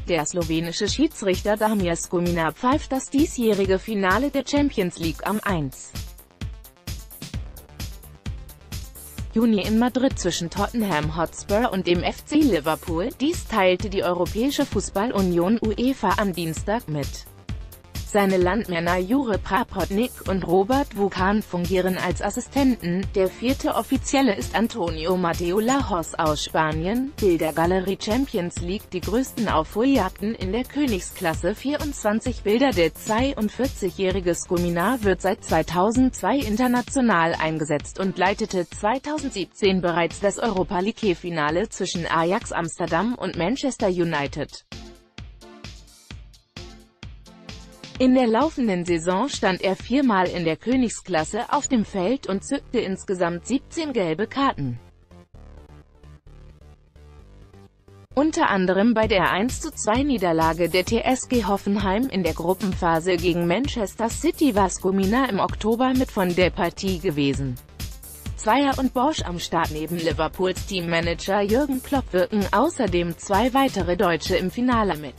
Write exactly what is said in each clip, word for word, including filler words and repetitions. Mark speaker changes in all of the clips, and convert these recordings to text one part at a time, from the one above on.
Speaker 1: Der slowenische Schiedsrichter Damir Skomina pfeift das diesjährige Finale der Champions League am ersten Juni in Madrid zwischen Tottenham Hotspur und dem F C Liverpool. Dies teilte die Europäische Fußballunion UEFA am Dienstag mit. Seine Landmänner Jure Prapotnik und Robert Vukan fungieren als Assistenten. Der vierte Offizielle ist Antonio Mateo Lajos aus Spanien. Bildergalerie Champions League. Die größten Aufholjagden in der Königsklasse. vierundzwanzig Bilder. Der zweiundvierzigjährige Skomina wird seit zweitausendzwei international eingesetzt und leitete zweitausendsiebzehn bereits das Europa League-Finale zwischen Ajax Amsterdam und Manchester United. In der laufenden Saison stand er viermal in der Königsklasse auf dem Feld und zückte insgesamt siebzehn gelbe Karten. Unter anderem bei der eins zu zwei Niederlage der T S G Hoffenheim in der Gruppenphase gegen Manchester City war Skomina im Oktober mit von der Partie gewesen. Zweier und Bosch am Start. Neben Liverpools Teammanager Jürgen Klopp wirken außerdem zwei weitere Deutsche im Finale mit.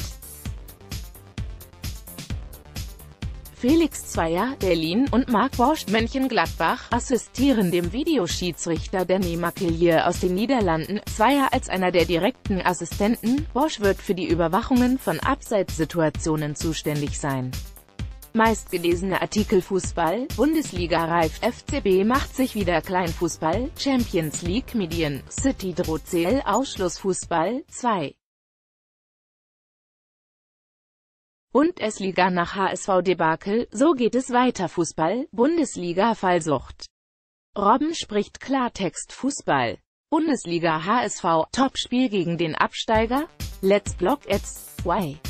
Speaker 1: Felix Zweier, Berlin, und Marc Bosch, Mönchengladbach, assistieren dem Videoschiedsrichter Danny Makilier aus den Niederlanden. Zweier als einer der direkten Assistenten, Bosch wird für die Überwachungen von Abseitssituationen zuständig sein. Meistgelesene Artikel: Fußball, Bundesliga. Reif: F C B macht sich wieder klein. Fußball, Champions League. Medien: City droht C L-Ausschluss. Fußball, zwei Bundesliga nach H S V-Debakel, so geht es weiter. Fußball, Bundesliga. Fallsucht. Robben spricht Klartext. Fußball, Bundesliga. H S V, Topspiel gegen den Absteiger. Let's Block It's, Why?